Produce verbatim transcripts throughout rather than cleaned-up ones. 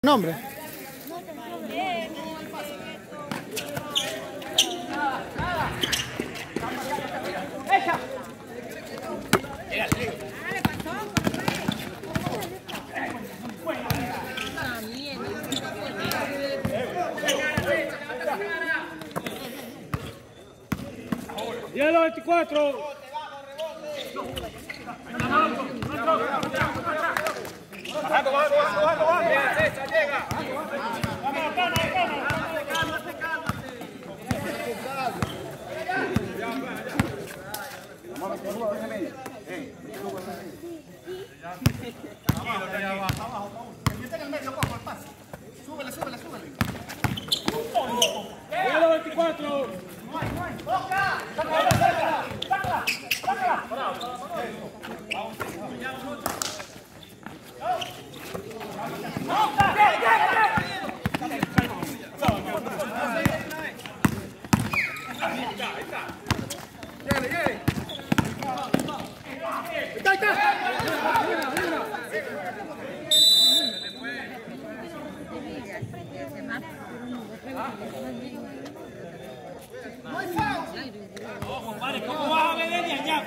Nombre. Hielo veinticuatro. Bajando, bajando, bajando, bajando. Llega, llega. Vamos, vamos, vamos. Súbele, súbele, súbele. Hielo veinticuatro. ¡Toca! ¡Sácala, sácala! ¡Sácala! ¡Sácala! ¿Cómo vas a beber de allá?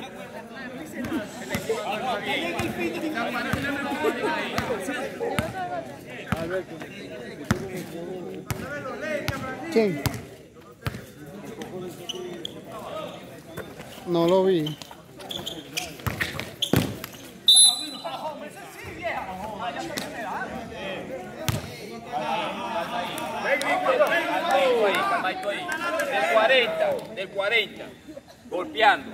¿Quién? No lo vi. Del cuarenta, del cuarenta, golpeando.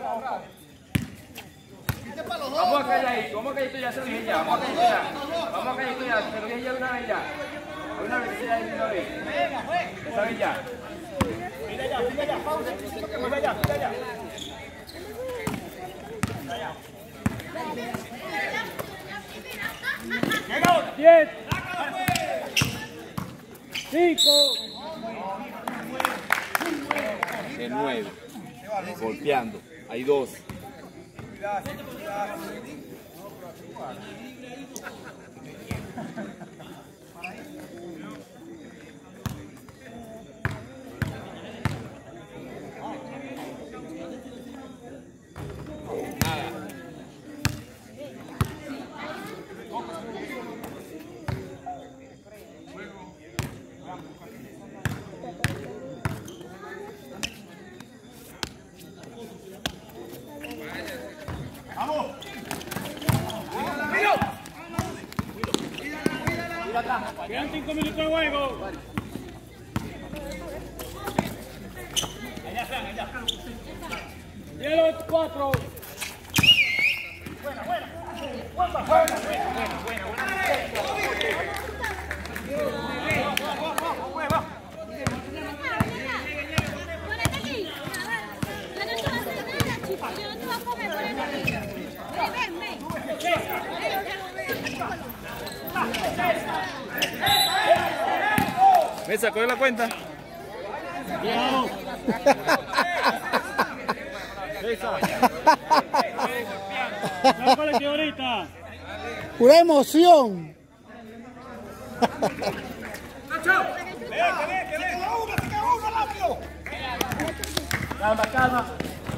Vamos a calladito, vamos a calladito ya, se lo dije ya, vamos a calladito ya, vamos a calladito ya, se lo dije ya una vez ya, una vez ya, una vez, esa vez ya. Mira ya, mira ya, pausa, mira ya, mira ya. diez, cinco, De nueve, golpeando, hay dos. quedan cinco minutos de juego. Hielo veinticuatro. Buena, buena. Buena, buena, buena, buena, ¿Me sacó de la cuenta? ¡Sácale ahorita! ¡Pura emoción! Calma, calma.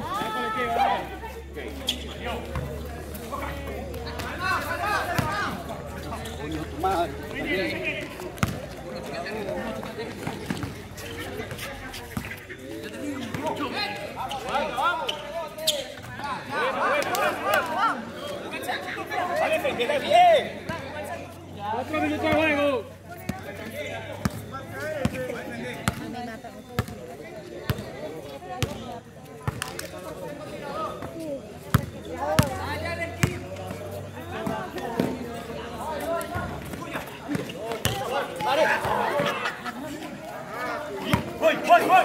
Cuatro minutos de juego. Voy, voy, voy.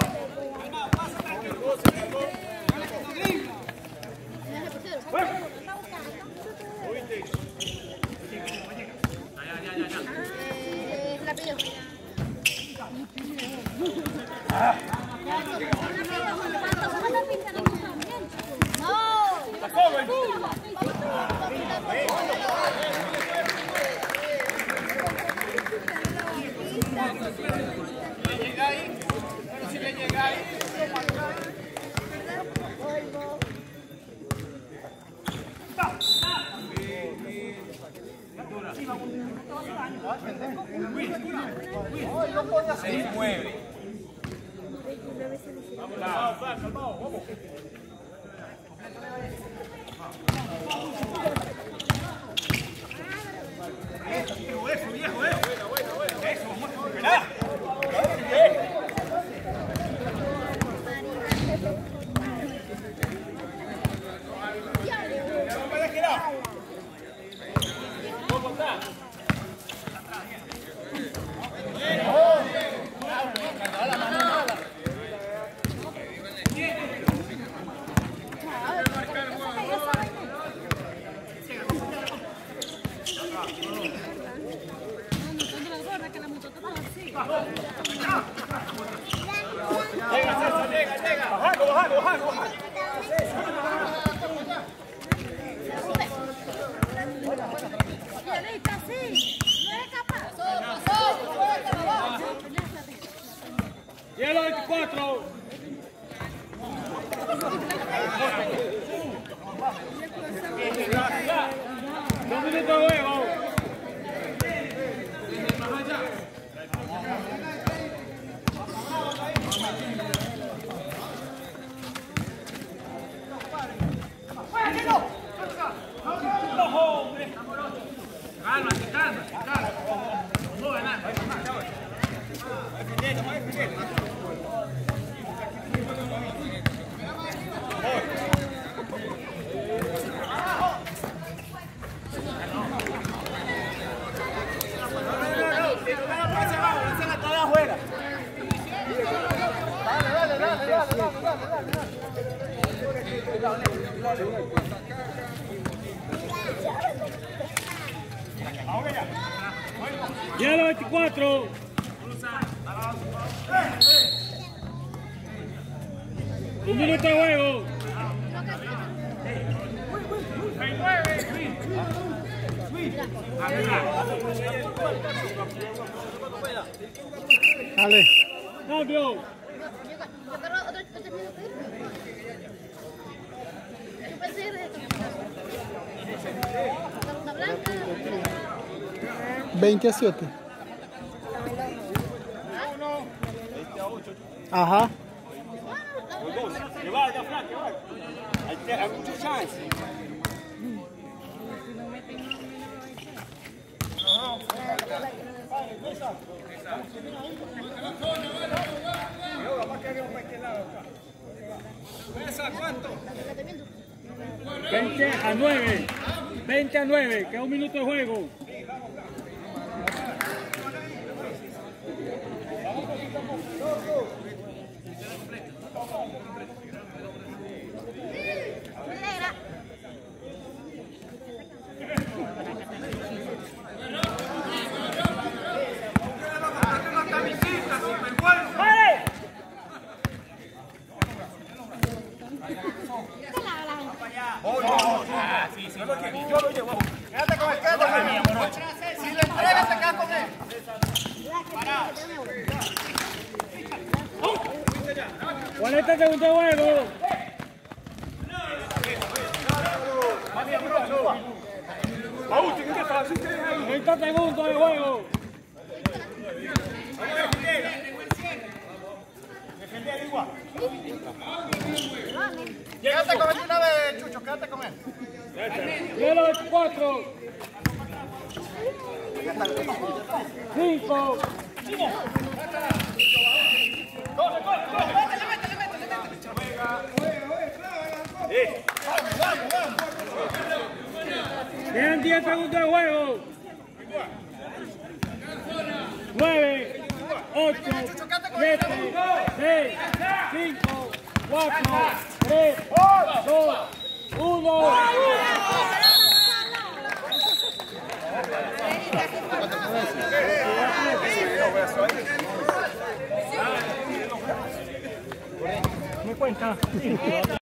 seis nueve. Calmado, calmado, vamos. Eso, viejo, eso, viejo, eso. Bueno, bueno, bueno. Eso, vamos a recuperar. Llega, César, llega, llega. Bajando, bajando, bajando, bajando. Hielo veinticuatro. Dos minutos de juego. Calma, calma, calma. No mueve nada. Hielo veinticuatro. Un minuto de juego. Dale. Cambio. veinte a siete. Ajá. Que vaya, Fran, que vaya. Hay, hay mucho chance. veinte a nueve. veinte a nueve. Queda un minuto de juego. Quédate con él, quédate con él. Si le entregas, te quedas con él. cuarenta segundos de juego. treinta segundos de juego. Quédate con él una vez, Chucho, quédate con él. Hielo veinticuatro. cinco. Corre, corre, corre. Quedan diez segundos de juego. nueve, ocho, siete, seis, cinco, cuatro, tres, dos, uno. Me cuenta.